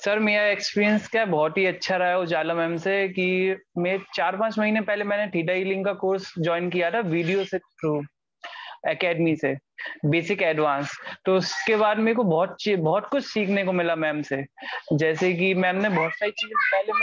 Sir मेरा experience क्या है, बहुत ही अच्छा रहा है उजाला मैम से। कि मैं 4-5 महीने पहले मैंने थीटा हीलिंग का कोर्स ज्वाइन किया था वीडियो से थ्रू एकेडमी से, बेसिक एडवांस। तो उसके बाद मेरे को बहुत कुछ सीखने को मिला मैम से। जैसे कि मैम ने बहुत सारी चीजें,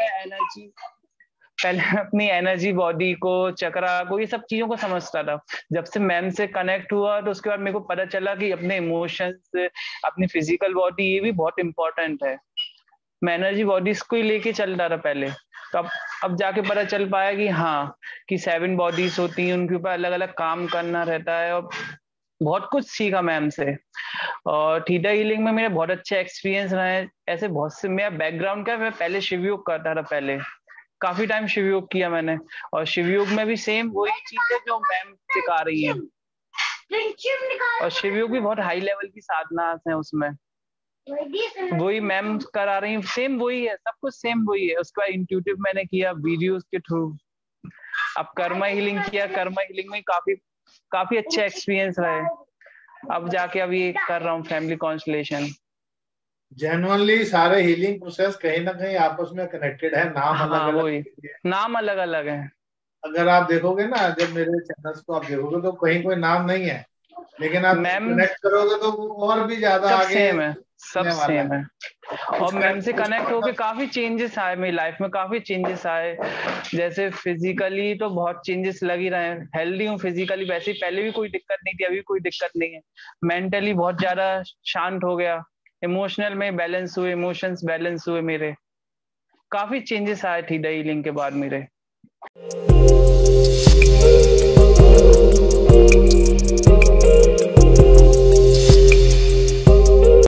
पहले मैं अपनी एनर्जी बॉडी को, चक्रा को, ये सब चीजों को समझता था। जब से मैम से कनेक्ट हुआ तो उसके बाद मेरे को पता चला कि अपने इमोशंस, अपनी फिजिकल बॉडी, ये भी बहुत इंपॉर्टेंट है। मैं एनर्जी बॉडीज को ही लेके चल रहा था पहले। तो अब जाके पता चल पाया कि हाँ, कि 7 बॉडीज होती हैं, उनके ऊपर अलग अलग काम करना रहता है। और बहुत कुछ सीखा मैम से। और थीटा हीलिंग में मेरे बहुत अच्छे एक्सपीरियंस रहे। ऐसे बहुत से, मेरा बैकग्राउंड क्या है, मैं पहले शिवयोग करता था पहले, काफी टाइम शिवयोग किया मैंने। और शिवयोग में भी सेम वही चीज है जो मैम सिखा रही है। और शिवयोग भी बहुत हाई लेवल की साधना है उसमें, वही मैम करा रही हूँ, सेम वही है, सब कुछ सेम वही है। उसके बाद इंट्यूटिव मैंने किया वीडियोस के थ्रू। अब कर्मा हीलिंग किया, कर्मा हीलिंग में काफी काफी अच्छे एक्सपीरियंस रहे। अब जाके अभी कर रहा हूँ फैमिली कॉन्स्टलेशन। जेनुअनली सारे हीलिंग प्रोसेस कहीं ना कहीं आपस में कनेक्टेड है, नाम अलग हाँ अलग वही, है। नाम अलग अलग है। अगर आप देखोगे ना, जब मेरे चैनल्स को आप देखोगे तो कहीं कोई नाम नहीं है, लेकिन आप जब मैम कनेक्ट करोगे तो वो और भी ज्यादा सब आगे सेम है, सब होने वाला सेम है। है। और कुछ मैम से कुछ कनेक्ट होके मतलब काफी चेंजेस आए मेरी लाइफ में, काफी चेंजेस आए। जैसे फिजिकली तो बहुत चेंजेस लग ही रहे हैं, हेल्दी हूँ फिजिकली, वैसे ही पहले भी कोई दिक्कत नहीं थी, अभी कोई दिक्कत नहीं है। मेंटली बहुत ज्यादा शांत हो गया। इमोशनल में बैलेंस हुए, इमोशंस बैलेंस हुए मेरे। काफी चेंजेस आए थी हीलिंग के बाद मेरे।